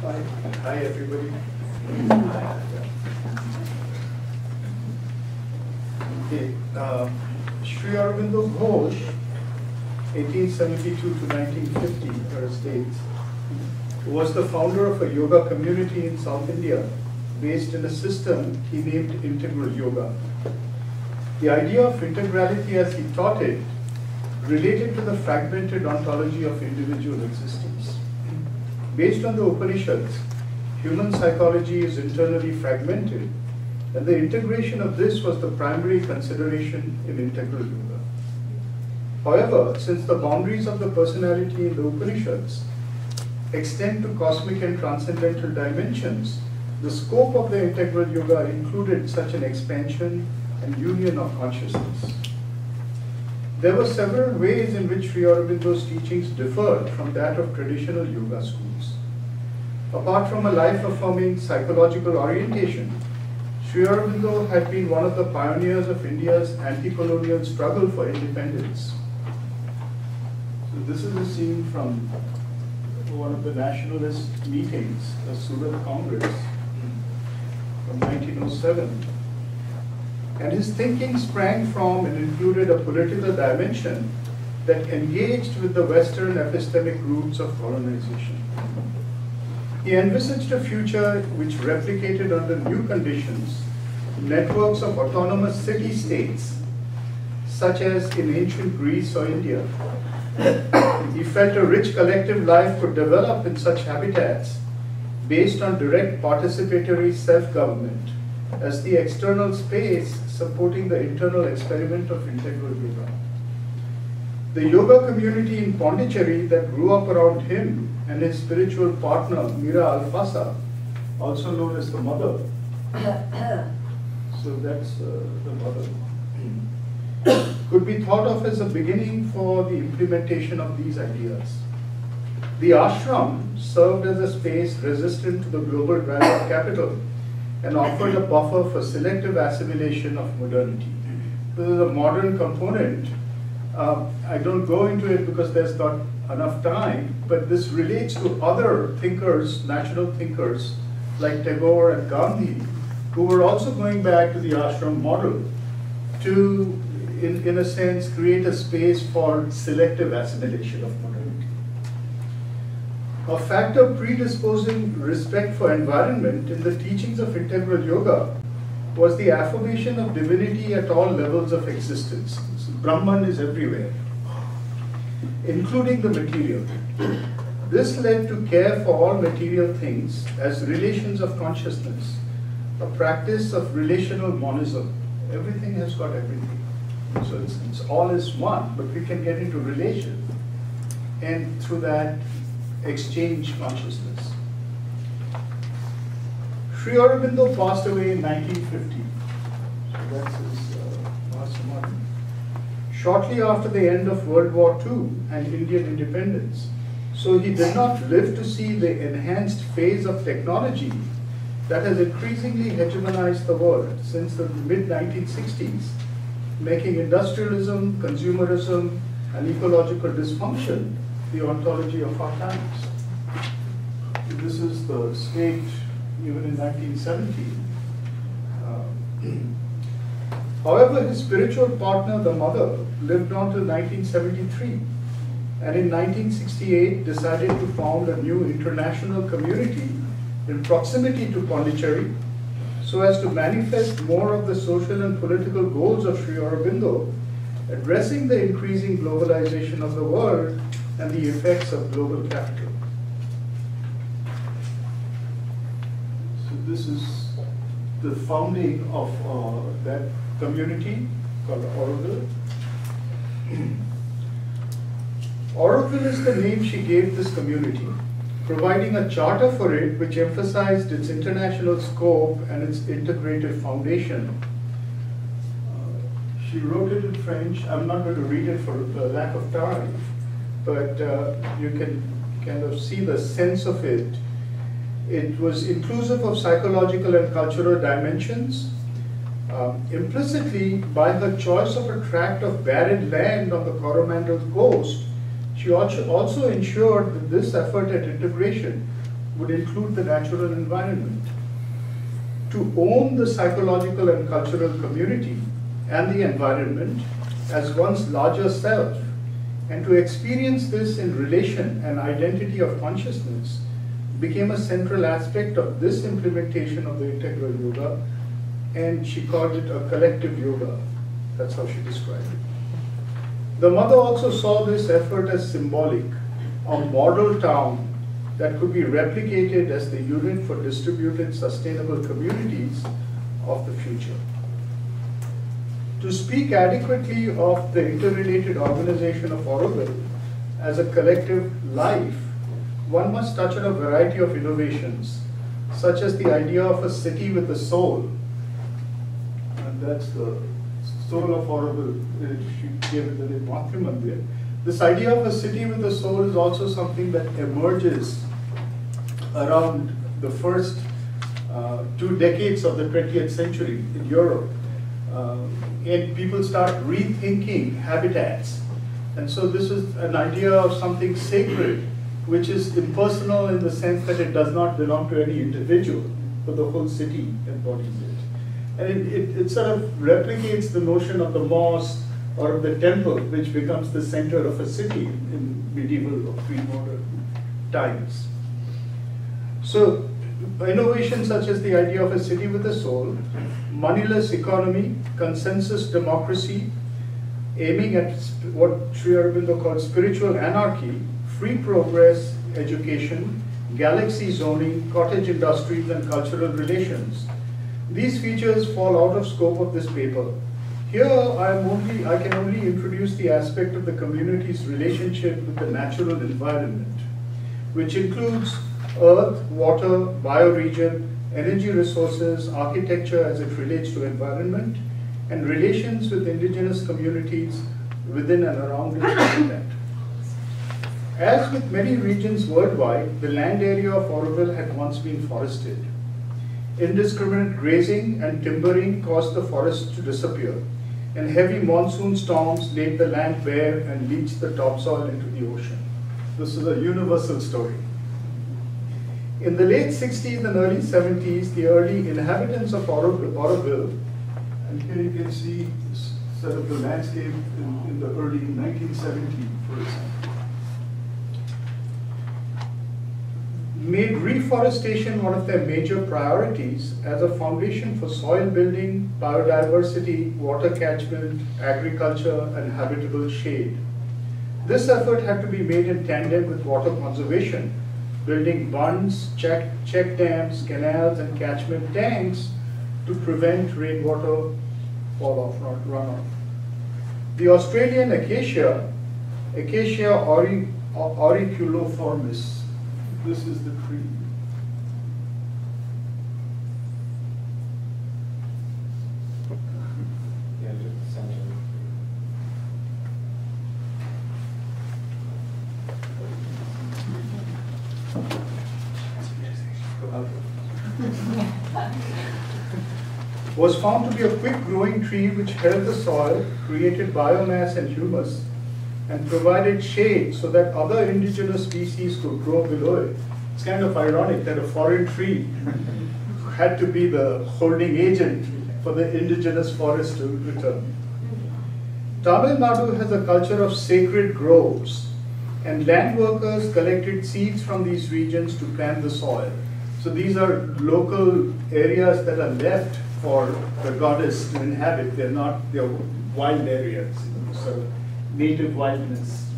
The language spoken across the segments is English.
Hi, everybody. Okay, Sri Aurobindo Ghosh, 1872 to 1950, her states, was the founder of a yoga community in South India based in a system he named Integral Yoga. The idea of integrality as he taught it related to the fragmented ontology of individual existence. Based on the Upanishads, human psychology is internally fragmented, and the integration of this was the primary consideration in Integral Yoga. However, since the boundaries of the personality in the Upanishads extend to cosmic and transcendental dimensions, the scope of the Integral Yoga included such an expansion and union of consciousness. There were several ways in which Sri Aurobindo's teachings differed from that of traditional yoga schools. Apart from a life-affirming psychological orientation, Sri Aurobindo had been one of the pioneers of India's anti-colonial struggle for independence. So this is a scene from one of the nationalist meetings, the Surat Congress from 1907. And his thinking sprang from and included a political dimension that engaged with the Western epistemic roots of colonization. He envisaged a future which replicated under new conditions networks of autonomous city-states, such as in ancient Greece or India. He felt a rich collective life could develop in such habitats based on direct participatory self-government as the external space supporting the internal experiment of Integral Yoga. The yoga community in Pondicherry that grew up around him and his spiritual partner, Mira Alfasa, also known as the mother. So that's the mother. Could be thought of as a beginning for the implementation of these ideas. The ashram served as a space resistant to the global drive of capital and offered a buffer for selective assimilation of modernity. This is a modern component. I don't go into it because there's not enough time, but this relates to other thinkers, national thinkers, like Tagore and Gandhi, who were also going back to the ashram model to, in a sense, create a space for selective assimilation of modernity. A factor predisposing respect for environment in the teachings of Integral Yoga was the affirmation of divinity at all levels of existence. So Brahman is everywhere, including the material. This led to care for all material things as relations of consciousness, a practice of relational monism. Everything has got everything. So it's all is one, but we can get into relation, and through that, exchange consciousness. Sri Aurobindo passed away in 1950. So that's his last martyr. Shortly after the end of World War II and Indian independence. So he did not live to see the enhanced phase of technology that has increasingly hegemonized the world since the mid-1960s, making industrialism, consumerism, and ecological dysfunction the ontology of our times. This is the state even in 1970. However, his spiritual partner, the mother, lived on till 1973, and in 1968 decided to found a new international community in proximity to Pondicherry so as to manifest more of the social and political goals of Sri Aurobindo, addressing the increasing globalization of the world and the effects of global capital. So this is the founding of that community called Auroville. Auroville is the name she gave this community, providing a charter for it which emphasized its international scope and its integrated foundation. She wrote it in French. I'm not going to read it for lack of time, but you can kind of see the sense of it. It was inclusive of psychological and cultural dimensions. Implicitly, by her choice of a tract of barren land on the Coromandel coast, she also ensured that this effort at integration would include the natural environment. To own the psychological and cultural community and the environment as one's larger self, and to experience this in relation and identity of consciousness became a central aspect of this implementation of the integral yoga, and she called it a collective yoga. That's how she described it. The mother also saw this effort as symbolic, a model town that could be replicated as the unit for distributed sustainable communities of the future. To speak adequately of the interrelated organization of Auroville as a collective life, one must touch on a variety of innovations, such as the idea of a city with a soul. And that's the soul of Auroville. She gave it the name Matri Mandir. This idea of a city with a soul is also something that emerges around the first 2 decades of the 20th century in Europe. And people start rethinking habitats. And so this is an idea of something sacred, which is impersonal in the sense that it does not belong to any individual, but the whole city embodies it. And it sort of replicates the notion of the mosque or of the temple, which becomes the center of a city in medieval or pre-modern times. So innovations such as the idea of a city with a soul, moneyless economy, consensus democracy, aiming at what Sri Aurobindo called spiritual anarchy, free progress, education, galaxy zoning, cottage industries, and cultural relations. These features fall out of scope of this paper. Here, I can only introduce the aspect of the community's relationship with the natural environment, which includes earth, water, bioregion, energy resources, architecture as it relates to environment, and relations with indigenous communities within and around its habitat. As with many regions worldwide, the land area of Auroville had once been forested. Indiscriminate grazing and timbering caused the forest to disappear, and heavy monsoon storms laid the land bare and leached the topsoil into the ocean. This is a universal story. In the late 60s and early 70s, the early inhabitants of Auroville, and here you can see sort of the landscape in the early 1970s, for example, made reforestation one of their major priorities as a foundation for soil building, biodiversity, water catchment, agriculture, and habitable shade. This effort had to be made in tandem with water conservation, building bunds, check dams, canals, and catchment tanks to prevent rainwater runoff. The Australian Acacia auriculoformis, this is the tree. Was found to be a quick-growing tree which held the soil, created biomass and humus, and provided shade so that other indigenous species could grow below it. It's kind of ironic that a foreign tree had to be the holding agent for the indigenous forest to return. Tamil Nadu has a culture of sacred groves, and land workers collected seeds from these regions to plant the soil. So these are local areas that are left for the goddess to inhabit. They're wild areas, sort of native wildness.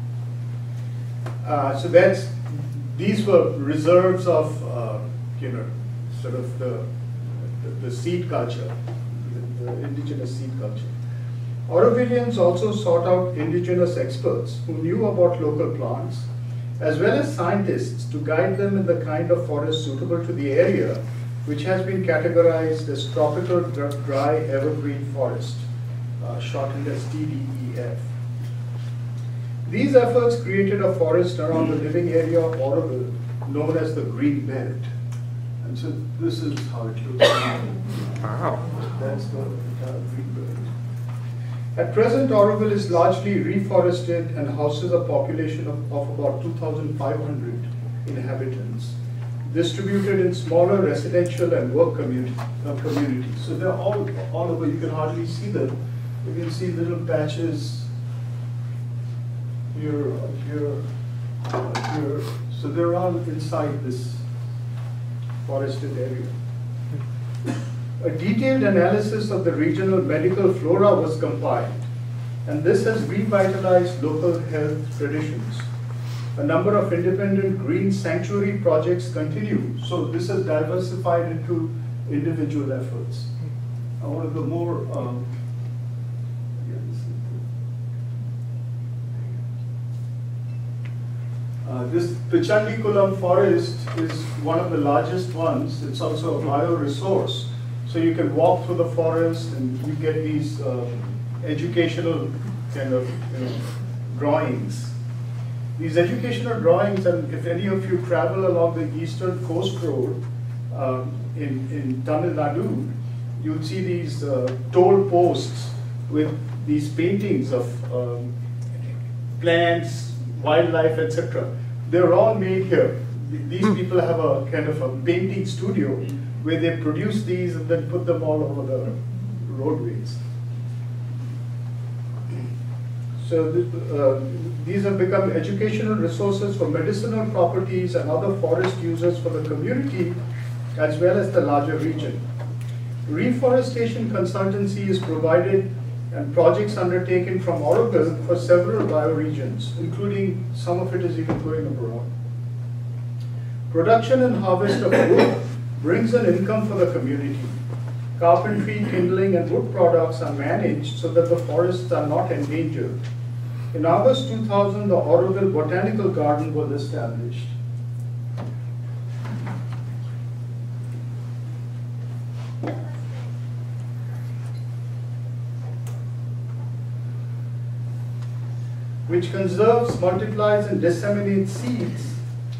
So these were reserves of, sort of the seed culture, the indigenous seed culture. Aurovillians also sought out indigenous experts who knew about local plants, as well as scientists to guide them in the kind of forest suitable to the area, which has been categorized as tropical dry evergreen forest, shortened as TDEF. These efforts created a forest around the living area of Auroville known as the Green Belt. And so this is how it looks now. Wow. That's the Green Belt. At present, Auroville is largely reforested and houses a population of about 2,500 inhabitants. distributed in smaller residential and work communities. So they're all over. You can hardly see them. You can see little patches here, here, here. So they're all inside this forested area. A detailed analysis of the regional medical flora was compiled, and this has revitalized local health traditions. A number of independent green sanctuary projects continue, so this has diversified into individual efforts. One of the more this Pichandikulam forest is one of the largest ones. It's also a bioresource. So you can walk through the forest and you get these educational kind of drawings. These educational drawings, and if any of you travel along the Eastern Coast Road in Tamil Nadu, you'll see these toll posts with these paintings of plants, wildlife, etc. They're all made here. These people have a kind of a painting studio where they produce these and then put them all over the roadways. So these have become educational resources for medicinal properties and other forest users for the community as well as the larger region. Reforestation consultancy is provided and projects undertaken from Orobil for several bioregions, including some of it is even going abroad. Production and harvest of wood brings an income for the community. Carpentry, kindling, and wood products are managed so that the forests are not endangered. In August 2000, the Orobil Botanical Garden was established. Which conserves, multiplies, and disseminates seeds.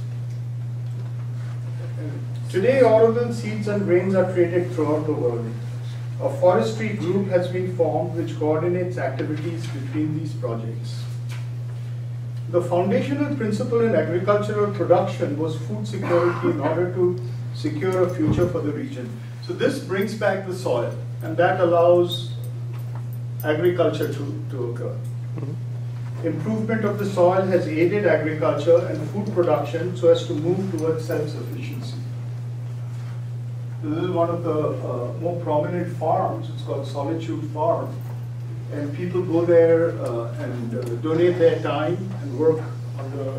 Today, Orobil seeds and grains are traded throughout the world. A forestry group has been formed which coordinates activities between these projects. The foundational principle in agricultural production was food security in order to secure a future for the region. So this brings back the soil, and that allows agriculture to occur. Improvement of the soil has aided agriculture and food production so as to move towards self-sufficiency. This is one of the more prominent farms. It's called Solitude Farm. And people go there and donate their time and work on the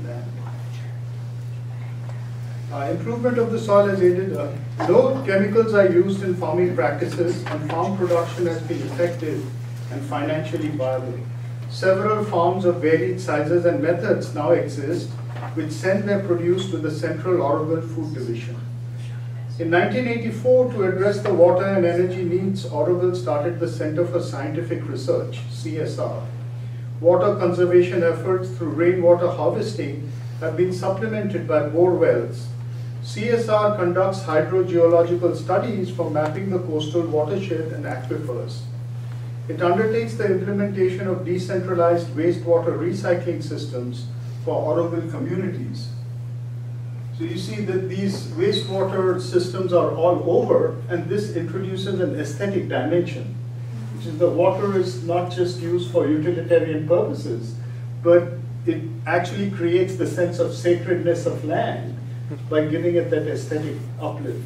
land. Improvement of the soil has aided. No chemicals are used in farming practices, and farm production has been effective and financially viable. Several farms of varied sizes and methods now exist, which send their produce to the Central Orobil Food Division. In 1984, to address the water and energy needs, Orobil started the Center for Scientific Research, CSR. Water conservation efforts through rainwater harvesting have been supplemented by bore wells. CSR conducts hydrogeological studies for mapping the coastal watershed and aquifers. It undertakes the implementation of decentralized wastewater recycling systems for Orobil communities. So you see that these wastewater systems are all over, and this introduces an aesthetic dimension, which is the water is not just used for utilitarian purposes, but it actually creates the sense of sacredness of land by giving it that aesthetic uplift.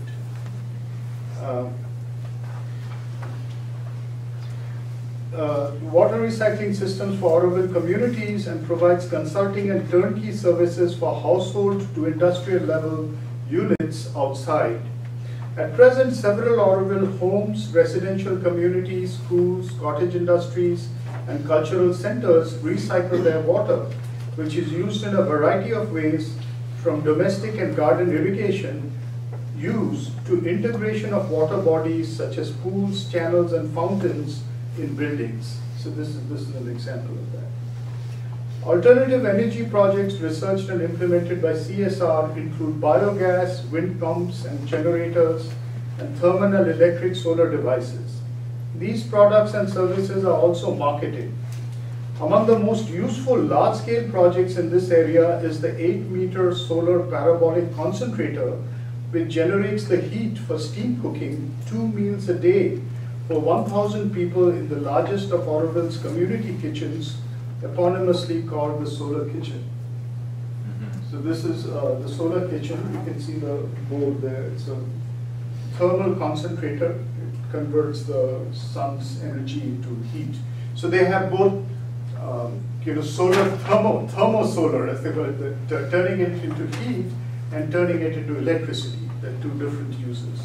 Water recycling systems for Orobil communities and provides consulting and turnkey services for household to industrial level units outside. At present, several Orobil homes, residential communities, schools, cottage industries, and cultural centers recycle their water, which is used in a variety of ways, from domestic and garden irrigation use to integration of water bodies such as pools, channels, and fountains in buildings. So this is an example of that. Alternative energy projects researched and implemented by CSR include biogas, wind pumps and generators, and thermal electric solar devices. These products and services are also marketed. Among the most useful large-scale projects in this area is the 8-meter solar parabolic concentrator, which generates the heat for steam cooking 2 meals a day for 1,000 people in the largest of Auroville's community kitchens, eponymously called the Solar Kitchen. So this is the Solar Kitchen. You can see the board there. It's a thermal concentrator. It converts the sun's energy into heat. So they have both solar thermosolar, as they call it, turning it into heat and turning it into electricity. They're two different uses.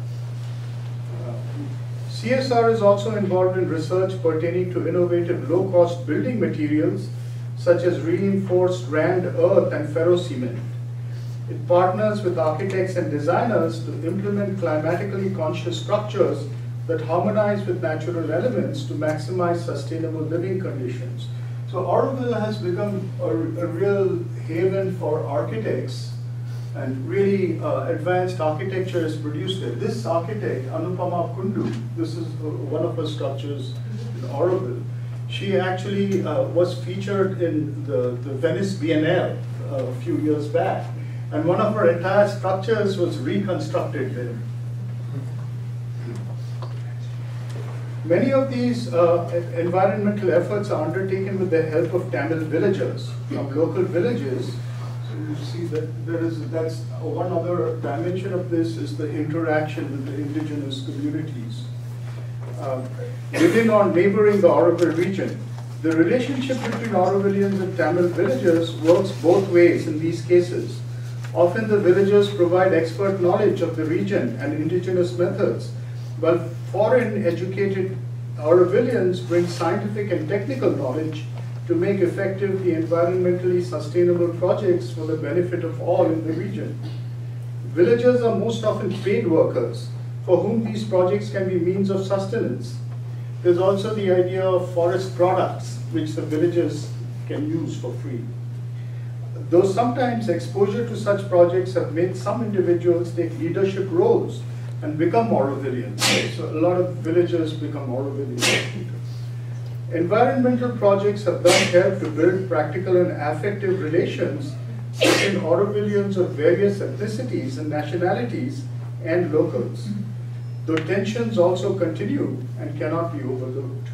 CSR is also involved in research pertaining to innovative low-cost building materials such as reinforced rand earth and ferrocement. It partners with architects and designers to implement climatically conscious structures that harmonize with natural elements to maximize sustainable living conditions. So Auroville has become a real haven for architects, and really advanced architecture is produced there. This architect, Anupama Kundu, this is one of her structures in Auroville. She actually was featured in the Venice Biennale a few years back, and one of her entire structures was reconstructed there. Many of these environmental efforts are undertaken with the help of Tamil villagers from local villages. So you see that that's one other dimension of this is the interaction with the indigenous communities. Within or neighboring the Auroville region, the relationship between Aurovillians and Tamil villagers works both ways in these cases. Often the villagers provide expert knowledge of the region and indigenous methods, while foreign educated Aurovillians bring scientific and technical knowledge to make effective the environmentally sustainable projects for the benefit of all in the region. Villagers are most often paid workers for whom these projects can be means of sustenance. There's also the idea of forest products which the villagers can use for free. Though sometimes exposure to such projects have made some individuals take leadership roles and become Aurovillians. So a lot of villagers become Aurovillians. Environmental projects have thus helped to build practical and affective relations between Aurovillians of various ethnicities and nationalities and locals, though tensions also continue and cannot be overlooked.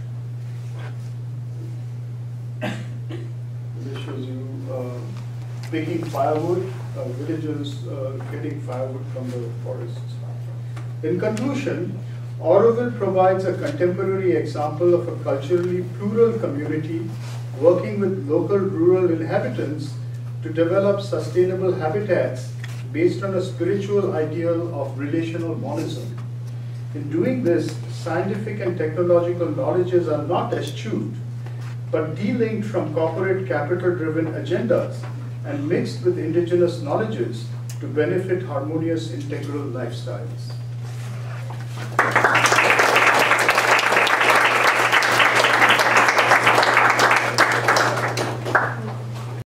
This shows you picking firewood, villagers getting firewood from the forests. In conclusion, Auroville provides a contemporary example of a culturally plural community working with local rural inhabitants to develop sustainable habitats based on a spiritual ideal of relational monism. In doing this, scientific and technological knowledges are not eschewed, but delinked from corporate capital-driven agendas and mixed with indigenous knowledges to benefit harmonious integral lifestyles.